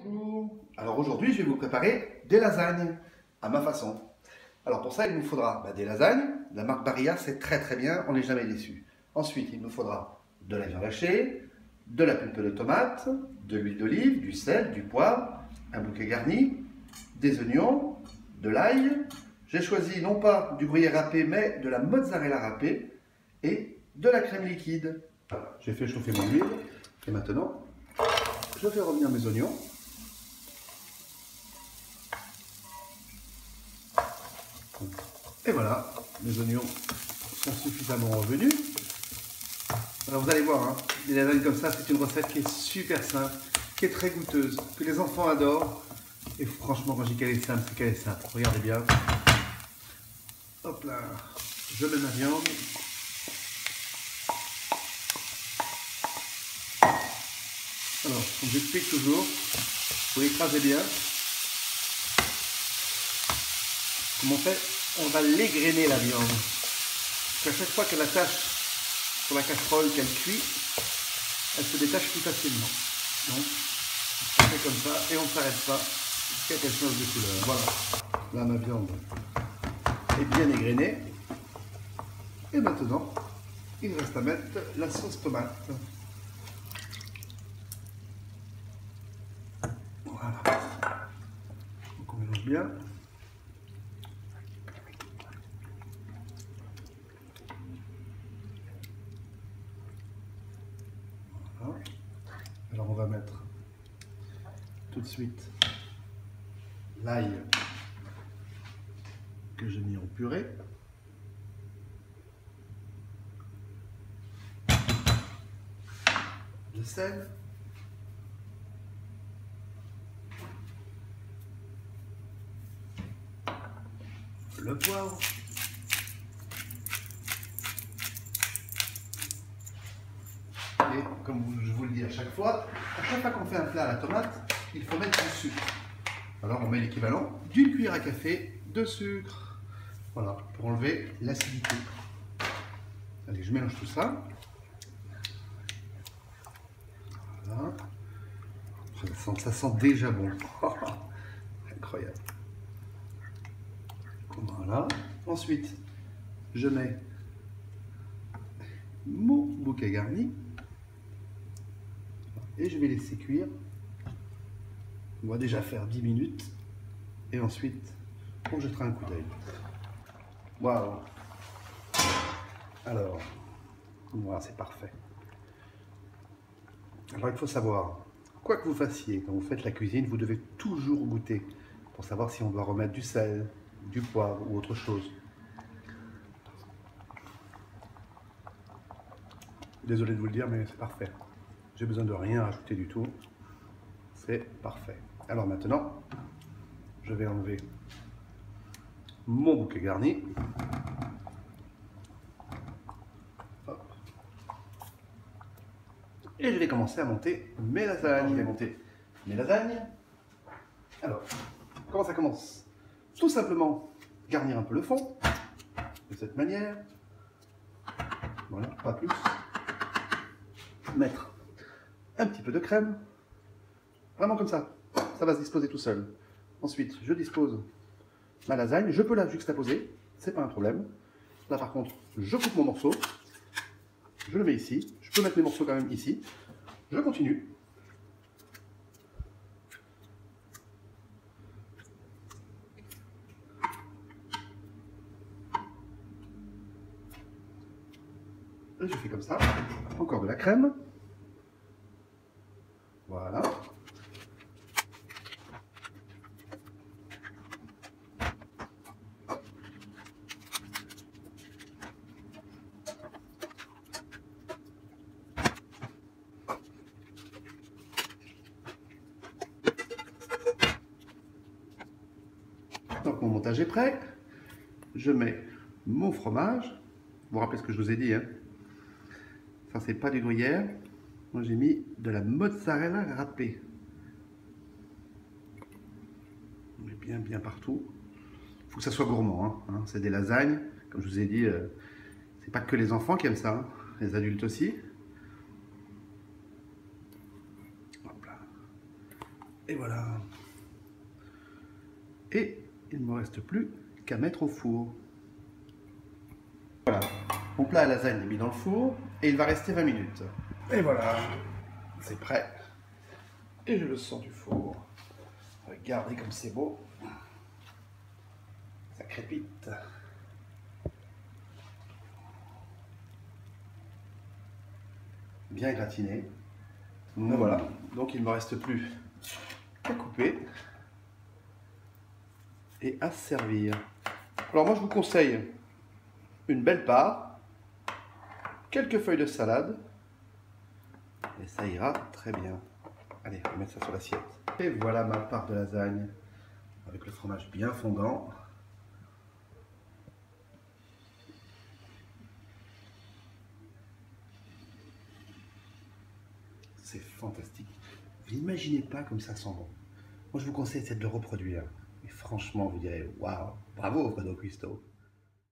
Coucou. Alors aujourd'hui, je vais vous préparer des lasagnes à ma façon. Alors pour ça, il nous faudra des lasagnes. La marque Barilla, c'est très bien, on n'est jamais déçu. Ensuite, il nous faudra de la viande hachée, de la pulpe de tomate, de l'huile d'olive, du sel, du poivre, un bouquet garni, des oignons, de l'ail. J'ai choisi non pas du gruyère râpé, mais de la mozzarella râpée et de la crème liquide. J'ai fait chauffer mon huile et maintenant, je fais revenir mes oignons. Et voilà, les oignons sont suffisamment revenus. Alors vous allez voir, hein, des lasagnes comme ça, c'est une recette qui est super simple, qui est très goûteuse, que les enfants adorent. Et franchement, quand je dis qu'elle est simple, c'est qu'elle est simple. Regardez bien. Hop là, je mets ma viande. Alors, comme j'explique toujours, vous l'écrasez bien. Comme on fait, on va l'égrener la viande. Parce qu'à chaque fois qu'elle attache sur la casserole, qu'elle cuit, elle se détache plus facilement. Donc, on fait comme ça et on ne s'arrête pas jusqu'à qu'elle change de couleur. Voilà. Là, ma viande est bien égrenée. Et maintenant, il reste à mettre la sauce tomate. Voilà. Donc on mélange bien. Voilà. Alors on va mettre tout de suite l'ail que j'ai mis en purée. Le sel. Le poivre. Et comme je vous le dis à chaque fois qu'on fait un plat à la tomate, il faut mettre du sucre. Alors on met l'équivalent d'une cuillère à café de sucre. Voilà, pour enlever l'acidité. Allez, je mélange tout ça. Voilà. Ça sent déjà bon. Incroyable. Voilà. Ensuite, je mets mon bouquet garni et je vais laisser cuire. On va déjà faire 10 minutes et ensuite on jettera un coup d'œil. Waouh! Alors, voilà, c'est parfait. Alors il faut savoir, quoi que vous fassiez, quand vous faites la cuisine, vous devez toujours goûter pour savoir si on doit remettre du sel, du poivre ou autre chose. Désolé de vous le dire, mais c'est parfait. J'ai besoin de rien rajouter du tout. C'est parfait. Alors maintenant, je vais enlever mon bouquet garni. Hop. Et je vais commencer à monter mes lasagnes. Je vais monter mes lasagnes. Alors, comment ça commence? Tout simplement, garnir un peu le fond, de cette manière. Voilà, pas plus. Mettre un petit peu de crème. Vraiment comme ça. Ça va se disposer tout seul. Ensuite, je dispose ma lasagne. Je peux la juxtaposer, c'est pas un problème. Là par contre, je coupe mon morceau. Je le mets ici. Je peux mettre mes morceaux quand même ici. Je continue. Et je fais comme ça. Encore de la crème. Voilà. Donc mon montage est prêt. Je mets mon fromage. Vous vous rappelez ce que je vous ai dit, hein? Ça, c'est pas du gruyère. Moi, j'ai mis de la mozzarella râpée. On met bien partout. Il faut que ça soit gourmand, hein. C'est des lasagnes. Comme je vous ai dit, c'est pas que les enfants qui aiment ça, hein. Les adultes aussi. Hop là. Et voilà. Et il ne me reste plus qu'à mettre au four. Voilà. Mon plat à lasagne est mis dans le four et il va rester 20 minutes. Et voilà. C'est prêt. Et je le sors du four. Regardez comme c'est beau. Ça crépite. Bien gratiné. Donc voilà. Donc il ne me reste plus qu'à couper et à servir. Alors moi je vous conseille une belle part, quelques feuilles de salade et ça ira très bien. Allez, on va mettre ça sur l'assiette. Et voilà ma part de lasagne avec le fromage bien fondant. C'est fantastique. Vous n'imaginez pas comme ça sent bon. Moi je vous conseille de le reproduire. Et franchement, vous direz waouh, bravo Fredo Cuisto.